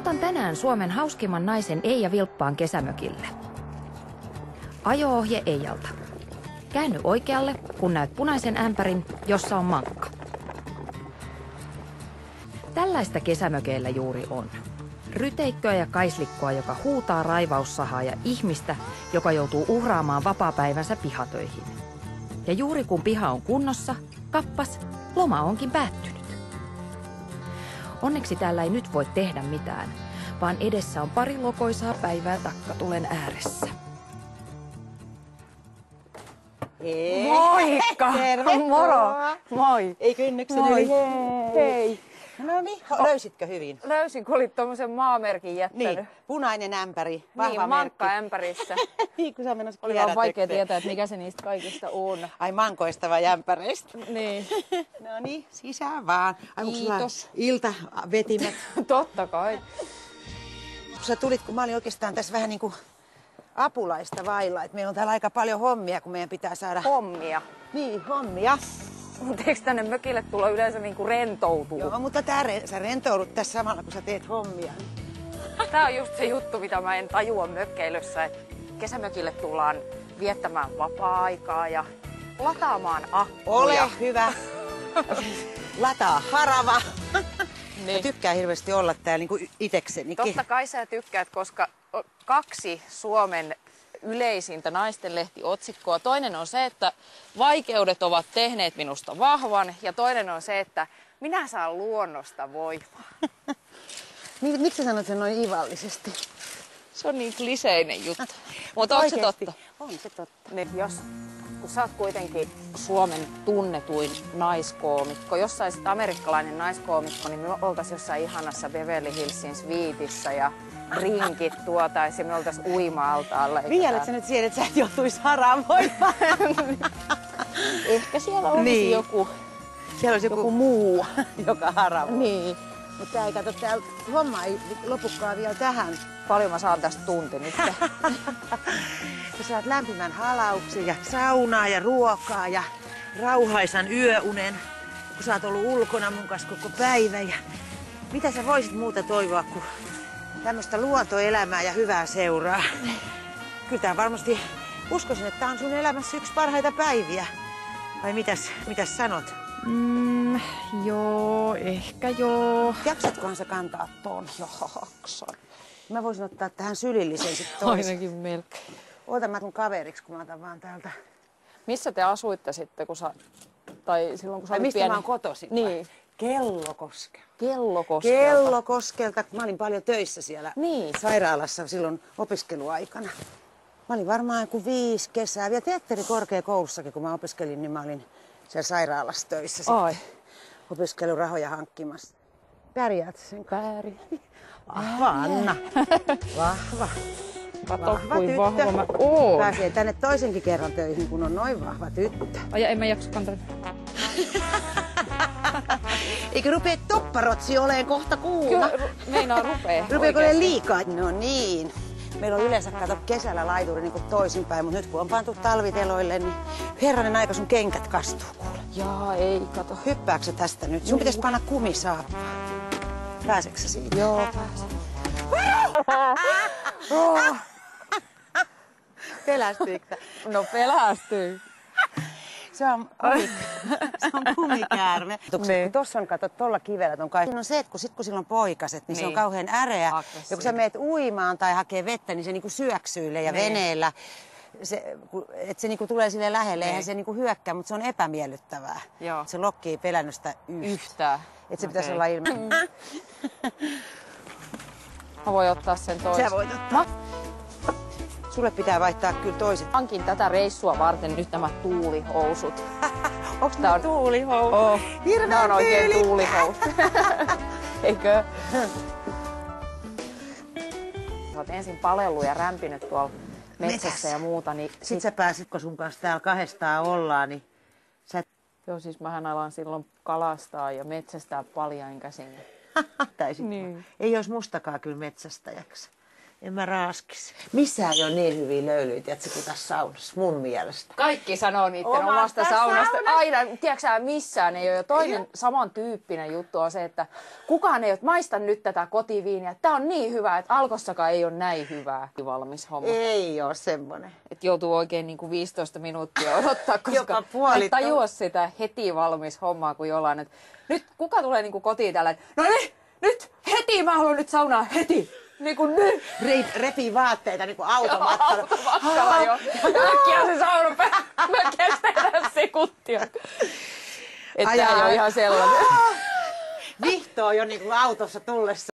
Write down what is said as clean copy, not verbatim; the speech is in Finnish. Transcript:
Soitan tänään Suomen hauskimman naisen Eija Vilppaan kesämökille. Ajo-ohje Eijalta. Käänny oikealle, kun näet punaisen ämpärin, jossa on mankka. Tällaista kesämökeillä juuri on. Ryteikköä ja kaislikkoa, joka huutaa raivaussahaa, ja ihmistä, joka joutuu uhraamaan vapaapäivänsä pihatöihin. Ja juuri kun piha on kunnossa, kappas, loma onkin päättynyt. Onneksi täällä ei nyt voi tehdä mitään, vaan edessä on pari lokoisaa päivää takkatulen ääressä. Hei. Moikka! Tervetuloa! Moro! Moi! Ei kynnyksen Moi. yli. Hei! No niin, löysitkö hyvin? Löysin, kun olit tuommoisen maamerkin jättänyt. Niin, punainen ämpäri, vahva Niin, merkki. mankka ämpärissä. Niin, kun sä menossa Oli vaan vaikea kierrätykseen. tietää, että mikä se niistä kaikista on. Ai mankoista vai ämpäreistä? Niin. No niin, sisään vaan. Ai, onko sulla Kiitos. iltavetimet? Totta kai. Kun sä tulit, kun mä olin oikeastaan tässä vähän niin kuin apulaista vailla. Että meillä on täällä aika paljon hommia, kun meidän pitää saada... Hommia. Niin, hommia. Mutta eikö tänne mökille tulla yleensä niinku rentoutuu? Joo, mutta sä rentoudut tässä samalla, kun sä teet hommia. Tää on just se juttu, mitä mä en tajua mökkeilyssä, että kesämökille tullaan viettämään vapaa-aikaa ja lataamaan akkuja. Ole hyvä. Lataa harava. Niin. Ja tykkää hirveästi olla täällä niin kuin iteksenikin. Totta kai sä tykkäät, koska 2 Suomen yleisintä naistenlehtiotsikkoa. Toinen on se, että vaikeudet ovat tehneet minusta vahvan, ja toinen on se, että minä saan luonnosta voimaa. Miksi sä sanot sen noin ivallisesti? Se on niin kliseinen juttu. Mutta onko se Oikeesti? totta? On se totta. Niin, kun sä oot kuitenkin Suomen tunnetuin naiskoomikko, jos sä olisit amerikkalainen naiskoomikko, niin me oltais jossain ihanassa Beverly Hillsin sviitissä ja drinkit tuotais ja me oltais uima-altaalla. Vieläkö sä nyt siihen, että sä et joutuisi haravoimaan? Ehkä siellä olisi Niin. joku Siellä olisi joku muu. joka haravoi. Niin. Mutta tää ei kato, tää homma ei lopukaan vielä tähän. Paljon mä saan tästä tunti nyt. Sä saat lämpimän halauksen ja saunaa ja ruokaa ja rauhaisan yöunen, kun sä oot ollut ulkona mun kanssa koko päivän. Ja mitä sä voisit muuta toivoa kuin tämmöistä luontoelämää ja hyvää seuraa? Kyllä tää varmasti, uskoisin, että tää on sun elämässä yksi parhaita päiviä. Vai mitäs sanot? Joo, ehkä joo. Jaksatkohan sä kantaa ton? Jaksan. Mä voisin ottaa tähän sylillisen sit toisen. Ainakin melkein. Oota mä kun kaveriksi, kun mä otan vaan täältä. Missä te asuitte sitten, tai silloin kun sä Ai olit mistä pieni? mä oon kotoisin? Niin. Kellokoskelta. Kellokoskelta. Kellokoskelta. Mä olin paljon töissä siellä Niin. sairaalassa silloin opiskeluaikana. Mä olin varmaan joku 5 kesää. Vielä teatterikorkeakoulussakin, kun mä opiskelin, niin mä olin siellä sairaalassa töissä sitten. Ai. Opiskelurahoja hankkimassa. Pärjäät sen kanssa? Väärin. Vahva Anna. Vahva. Kato, Vahva kuin tyttö. vahva mä oon. Pääsee tänne toisenkin kerran töihin, kun on noin vahva tyttö. Ai, en mä jaksa kantaa. Eikö rupee topparotsi oleen kohta kuuma? Kyllä, meinaa rupee. Rupeeko oikeesti. ne liikaa? No niin. Meillä on yleensä kato kesällä laituri niin kuin toisinpäin, mutta nyt kun on pantu talviteloille, niin herranen aika sun kenkät kastuu kuule. Jaa, ei, kato. Hyppääkö sä tästä nyt? Sun pitäisi panna kumisaappaa. Pääseekö sä siitä? Joo, pääsen. Pelästyikö sä? No pelästyy. Se on kumikäärme. Niin. Tuossa on, kato, tuolla kivellä on kai. Siinä on se, että kun sillä on poikaset, niin se on Niin. kauhean äreä. Aggressiivinen. Ja kun sä meet uimaan tai hakee vettä, niin se niinku syöksyille ja Niin. veneellä. Että se niinku tulee sille lähelle, Niin. eihän se niinku hyökkää, mutta se on epämiellyttävää. Joo. Se lokki ei pelännyt sitä Yhtään. Että se pitäisi Okei. olla ilman. Mä voin ottaa sen toisen. Sä voit ottaa. Sulle pitää vaihtaa kyllä toiset. Hankin tätä reissua varten nyt nämä tuulihousut. Onks Tää nää on- tuulihousut? Oh, Hirveän nämä on oikein tyylikkäät. tuulihousut. Eikö? Sä oot ensin palellut ja rämpinyt tuolla metsässä Metässä. ja muuta, niin Sit sä pääsit, kun sun kanssa täällä kahdestaan ollaan, niin sä joo, siis mähän alan silloin kalastaa ja metsästää paljain käsin. taisit. Niin. Ei olisi mustakaan kyllä metsästäjäksi. En mä raaskisi. Missään ei ole niin hyviä löylyitä, että kuin tässä saunassa, mun mielestä. Kaikki sanoo niiden omasta saunasta. Aina, tiedätkö sä, missään ei ole. Ja toinen samantyyppinen juttu on se, että kukaan ei ole, maista nyt tätä kotiviiniä. Tää on niin hyvä, että Alkossakaan ei ole näin hyvää. Valmis homma. Ei ole semmonen. Että joutuu oikein niin kuin 15 minuuttia odottaa, koska Jopa puoli tajua sitä heti valmis hommaa, kun jollain. Että nyt kuka tulee niin kuin kotiin tällä, no niin, nyt heti mä haluan nyt saunaa, heti. Niin kuin nyt. Repii vaatteita niin kuin automatkalla. Automatkalla jo. Äkkiä se sauna päällä. Mä kestän sekuntia. Että tää ei ole ihan sellainen. Vihtoo jo niin kuin autossa tullessa.